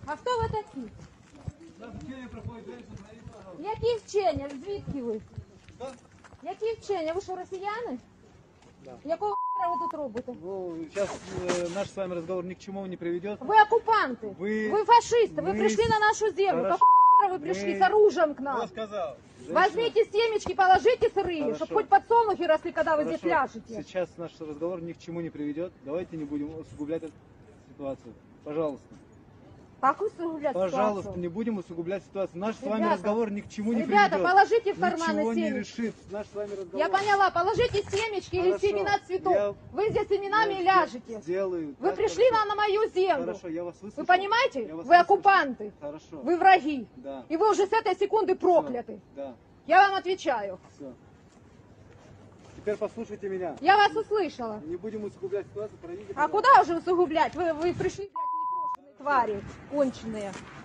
А хто ви такі? Нас вчення проходить, смотрите, пожалуйста. Які вчення? Звідки ви? Что? Які вчення? Ви що, росіяни? Да. Якого хера ви тут робите? Ну, сейчас наш с вами разговор ни к чему не приведет. Ви окупанти, ви фашисти, ви мы- пришли на нашу землю. Хорошо. Какого хера вы пришли с оружием к Кто нам? сказал? Возьмите семечки, положите сырые, Хорошо. чтобы хоть подсолнухи росли, когда вы здесь Хорошо. ляжете. Сейчас наш разговор ни к чему не приведет. Давайте не будем усугублять эту ситуацию. Пожалуйста. Как усугублять Пожалуйста, ситуацию? не будем усугублять ситуацию. Наш с вами Ребята, разговор ни к чему не Ребята, приведет. положите в карманы Ничего не семечки. решит наш с вами разговор. Я поняла, положите семечки или Хорошо. семена цветов. Я- Вы здесь семенами Я ляжете. Сделаю. Вы так, пришли хорошо. на мою землю. Хорошо, я вас выслушал. Вы понимаете? Я вас Вы выслушал. оккупанты. Хорошо. Вы враги. Да. И вы уже с этой секунды прокляты. Да. Я вам отвечаю. Все. Теперь послушайте меня. Я вас услышала. Не будем усугублять ситуацию, пройдите. А пожалуйста. куда уже усугублять? Вы пришли, блядь, непрошенные твари конченые.